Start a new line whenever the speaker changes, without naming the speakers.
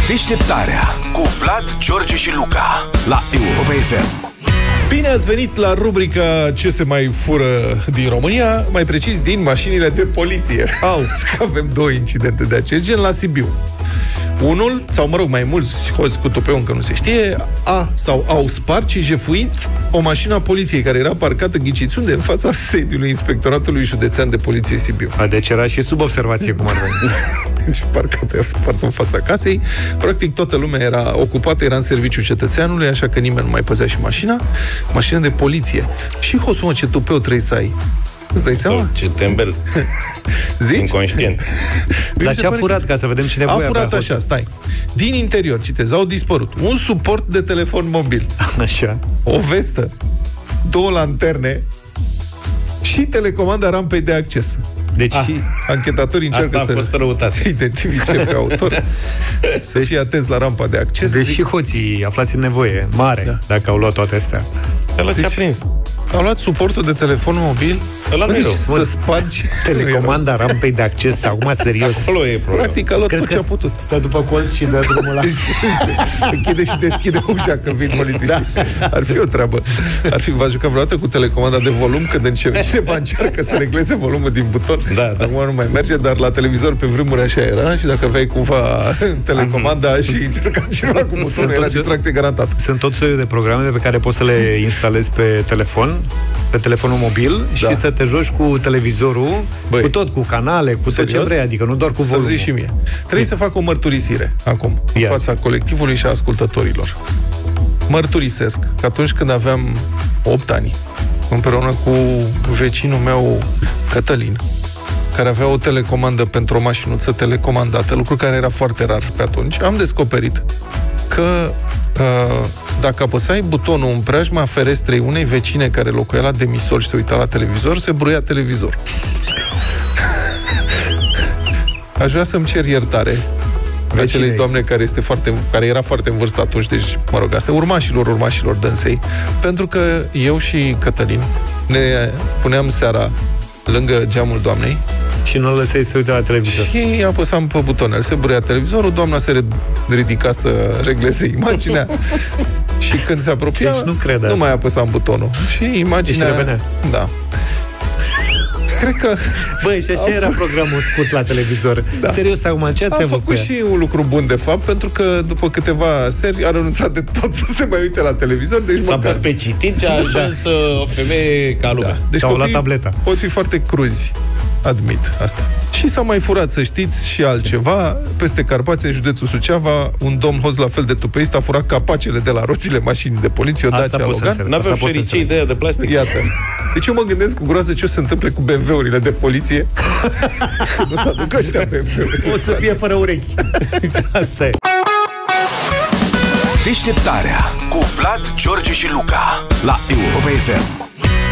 Deșteptarea cu Vlad, George și Luca la Europa FM.
Bine ați venit la rubrica Ce se mai fură din România, mai precis din mașinile de poliție. Avem două incidente de acest gen la Sibiu. Unul, sau mă rog, mai mulți hoți cu tupeu, încă nu se știe, au spart și jefuit o mașină a poliției care era parcată, ghiciți unde, în fața sediului Inspectoratului Județean de Poliție Sibiu.
Deci era și sub observație, cum ar veni.
Deci parcată, spart în fața casei. Practic toată lumea era ocupată, era în serviciu cetățeanului, așa că nimeni nu mai păzea și mașina. Mașină de poliție. Și hoți, mă, ce tupeu trebuie să ai. Îți dai seama?
Sau ce tembel.
Zici?
Inconștient.
Dar ce a furat, ca să vedem cine voia?
A furat așa, stai. Din interior, citez, au dispărut un suport de telefon mobil.
Așa.
O vestă, 2 lanterne și telecomanda rampei de acces.
Deci
anchetatorii încearcă
să
identifice pe autor, să fie atenți la rampa de acces.
Deci și hoții aflați în nevoie mare, dacă au luat toate astea.
Ăla ce-a prins?
Au luat suportul de telefon mobil.
Ăla nu e rău.
Să spargi
telecomanda rampei de acces. Acum, serios.
Acolo e problema.
Practic a luat tot ce a putut.
Stă după colț și dă drumul la...
Închide și deschide ușa când vin polițiștii. Ar fi o treabă. V-ați jucat vreodată cu telecomanda de volum când cineva încearcă să regleze volumul din buton?
Da.
Acum nu mai merge, dar la televizor pe vremuri așa era și dacă aveai cumva telecomanda și încerca cineva cu butonul, era distracție garantată.
Sunt tot soiul de programe pe care poți să le instalezi pe telefon, pe telefonul mobil, și să te joci cu televizorul, cu tot, cu canale, cu tot ce vrei, adică nu doar cu volumul.
Să-mi zici și mie. Trebuie să fac o mărturisire acum, în fața colectivului și a ascultătorilor. Mărturisesc că atunci când aveam 8 ani, împreună cu vecinul meu, Cătălin, care avea o telecomandă pentru o mașinuță telecomandată, lucru care era foarte rar pe atunci, am descoperit că dacă apăsai butonul în preajma ferestrei unei vecine care locuia la demisor și se uita la televizor, se bruia televizor. Aș vrea să-mi cer iertare acelei doamne care era foarte în vârstă atunci, deci, mă rog, astea urmașilor dânsei, pentru că eu și Cătălin ne puneam seara lângă geamul doamnei
și nu o lăsai să uite la televizor.
Și apăsam pe butonel, se bruia televizorul, doamna se ridica să regleze imaginea și când se apropia, deci nu mai apăsam butonul. Și imaginea... Da. Cred că...
Băi, și așa era programul scurt la televizor. Da. Serios, acum, ce ați
făcut și un lucru bun, de fapt, pentru că după câteva seri a renunțat de tot să se mai uite la televizor. Deci
s-a pus pe citit și a ajuns o femeie ca lumea.
Da. Deci
la tableta.
Pot fi foarte cruzi, admit asta. Și s-a mai furat, să știți, și altceva. Peste Carpați, în județul Suceava, un domn hoț la fel de tupeist a furat capacele de la roțile mașinii de poliție, o Dacia Logan.
N-avem șericei de aia de plastic.
Iată. Deci eu mă gândesc cu groază ce o să se întâmple cu BMW-urile de poliție. Nu s-a aducă ăștia BMW-uri.
O să fie fără urechi. Asta e.
Deșteptarea cu Vlad, George și Luca la Europa FM.